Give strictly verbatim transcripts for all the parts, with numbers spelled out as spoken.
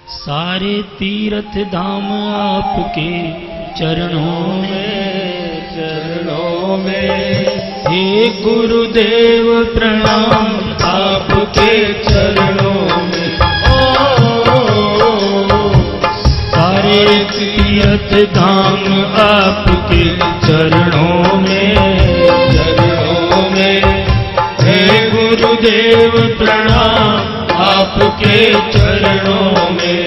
सारे तीर्थ धाम आपके चरणों में, चरणों में। हे गुरुदेव प्रणाम आपके चरणों में। सारे तीर्थ धाम आपके चरणों में, चरणों में। हे गुरुदेव प्रणाम आपके चरणों में।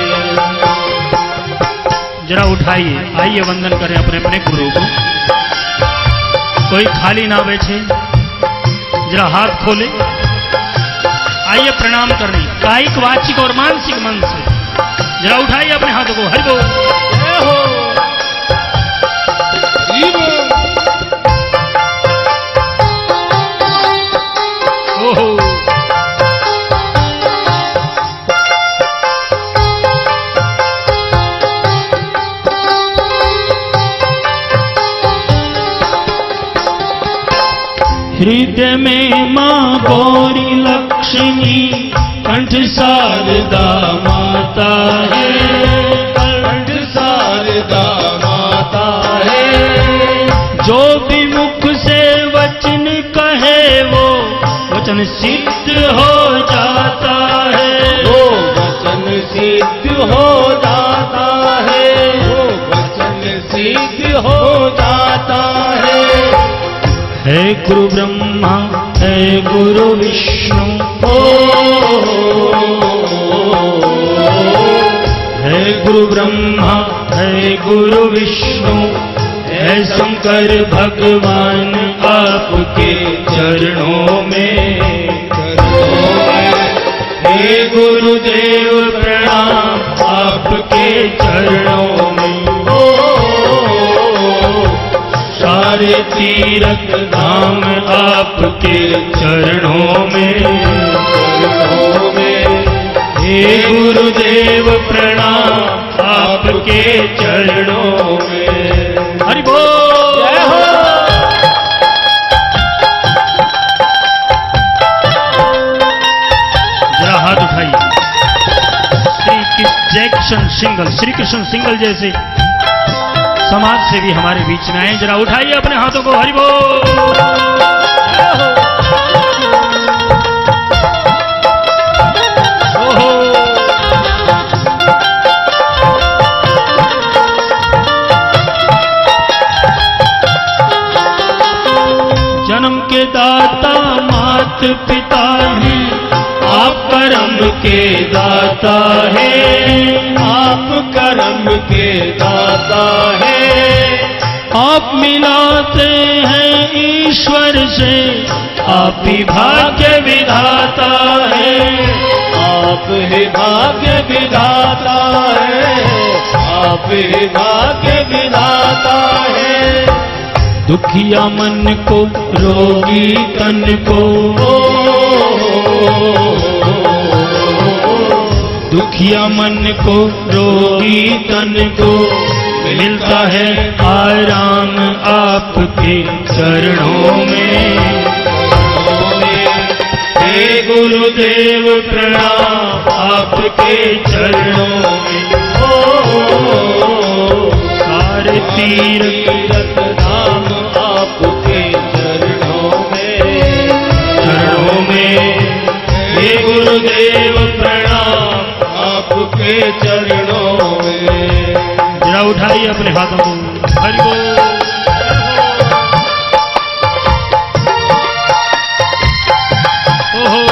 जरा उठाइए, आइए वंदन करें अपने अपने गुरु को। कोई खाली ना बैठे, जरा हाथ खोले, आइए प्रणाम करने, कायिक वाचिक और मानसिक मन से। जरा उठाइए अपने हाथों को। हरि बोल। जय हो। ओहो। हृदय में माँ गौरी लक्ष्मी, कंठ शारदा माता है, कंठ शारदा माता है। जो भी मुख से वचन कहे वो वचन सिद्ध हो जाता है, वो वचन सिद्ध हो जाता है, वो वचन सिद्ध हो जाता है। है गुरु ब्रह्मा है गुरु विष्णु, है गुरु ब्रह्मा है गुरु विष्णु, है शंकर भगवान आपके चरणों में। हे गुरुदेव प्रणाम आपके चरणों में। सारे तीर्थ धाम आपके चरणों में, चरणों में। हे गुरुदेव प्रणाम आपके चरणों में। हरि बोल। जय हो। जरा हाथ उठाइए। श्री कृष्ण जय कृष्ण सिंगल, श्री कृष्ण सिंगल जैसे समाज से भी हमारे बीच में आए। जरा उठाइए अपने हाथों को। हरि बोल। ओहो। जन्म के दाता मात पिता ही, आप कर्म के दाता है, आप कर्म के दाता है। आप मिलाते हैं ईश्वर से, आप ही भाग्य विधाता है, आप ही भाग्य विधाता है, आप ही भाग्य विधाता है। दुखिया मन को रोगी तन को, दुखिया मन को रोगी तन को मिलता है आराम आपके चरणों में। हे गुरुदेव प्रणाम आपके चरणों में। सारे तीर्थ धाम आपके चरणों में, चरणों में। हे गुरुदेव प्रणाम आपके चरणों में। जरा उठाइए अपने हाथों को। हरि बोल। ओहो।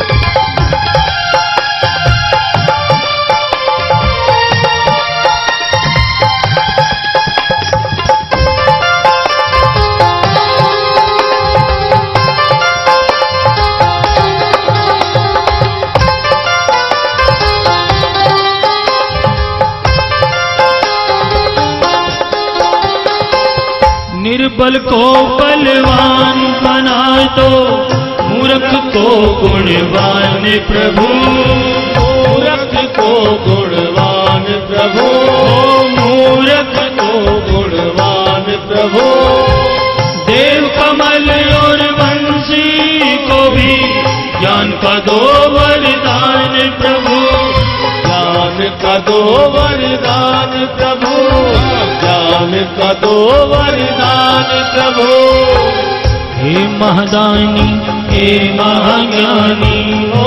निर्बल को बलवान बना दो, मूर्ख को गुणवान प्रभु, मूर्ख को गुणवान प्रभु, मूर्ख को गुणवान प्रभु। देव कमल और बंसी को भी ज्ञान का दो वरदान प्रभु, ज्ञान का दो वरदान प्रभु, ज्ञान का दो वरदान प्रभु। हे महादानी हे महाज्ञानी हो,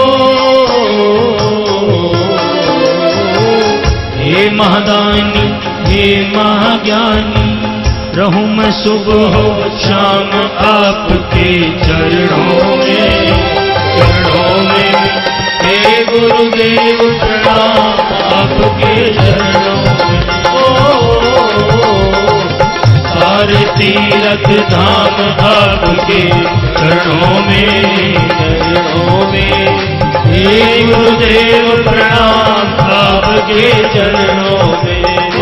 हे महादानी हे महाज्ञानी, रहूं मैं सुबह शाम आपके चरणों में, चरणों में। हे गुरुदेव प्रणाम आपके चरणों में। ओ, सारे तीर्थ धाम आपके चरणों में, चरणों में। हे गुरुदेव प्रणाम आपके चरणों में।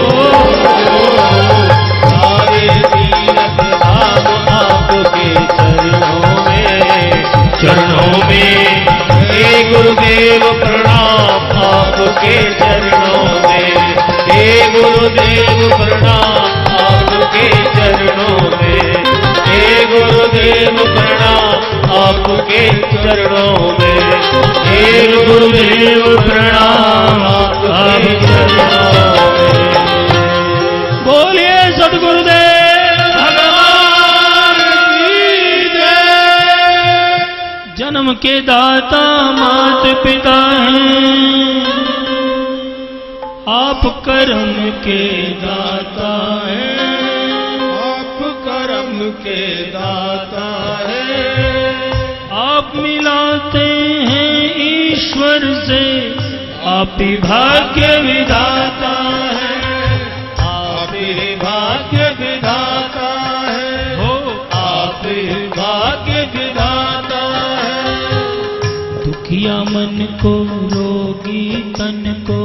सारे तीर्थ धाम आपके चरणों में, चरणों में। हे गुरुदेव प्रणाम आपके चरणों में। हे गुरुदेव प्रणाम आपके चरणों में। हे गुरुदेव प्रणाम आपके चरणों में। हे गुरुदेव प्रणाम आपके चरणों में। बोलिए सद्गुरुदेव भगवान की जय। जन्म के दाता मात पिता हैं, आप कर्म के दाता हैं, आप कर्म के दाता है। आप मिलाते हैं ईश्वर से, आप ही भाग्य विधाता है, आप ही भाग्य विधाता है। हो आप ही भाग्य विधाता है। दुखिया मन को रोगी तन को,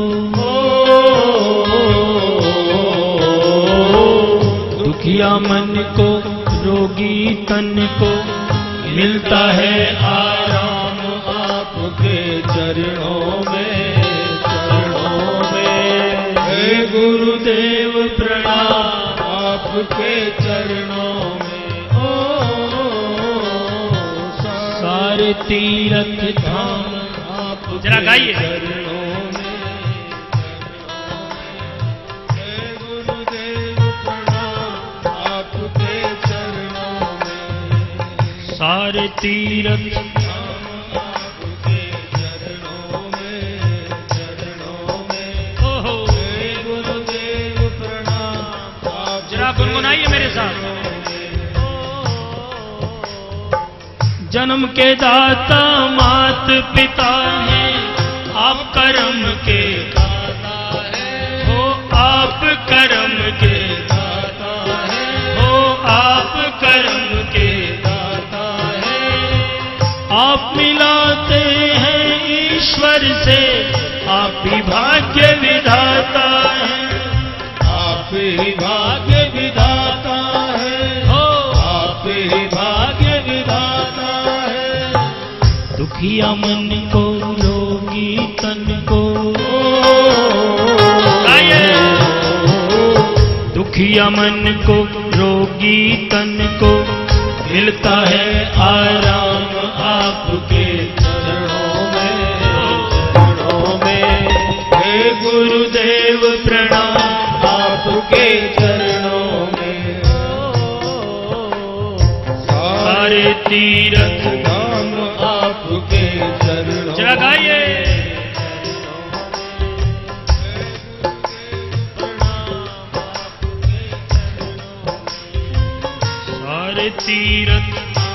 दुखिया मन को रोगी तन को मिलता है आराम आपके चरणों में, चरणों में। हे गुरुदेव प्रणाम आपके चरणों में। ओ, सारे तीर्थ धाम आपके जरा गाइए। चरणों में। हे गुरुदेव प्रणाम आपके चरणों में। सारे तीर्थ आपके चरणों में, चरणों में। ओहो हे गुरुदेव प्रणाम आपके जरा गुनगुनाइए मेरे साथ। जन्म के दाता मात पिता हैं, आप कर्म के दाता है। हो, आप कर्म के दाता है। हो, आप कर्म के दाता है। आप मिलाते हैं ईश्वर से, आप ही भाग्य विधाता हैं, आप ही भाग्य विधाता है। हो आप ही भाग्य विधाता है। दुखिया मन को रोगी तन को, दुखिया मन को रोगी तन को मिलता है आराम आपके चरणों में, चरणों में। हे गुरुदेव प्रणाम आपके चरणों में। सारे तीर्थ धाम आपके चरणों जरा गाइए। सारे तीर्थ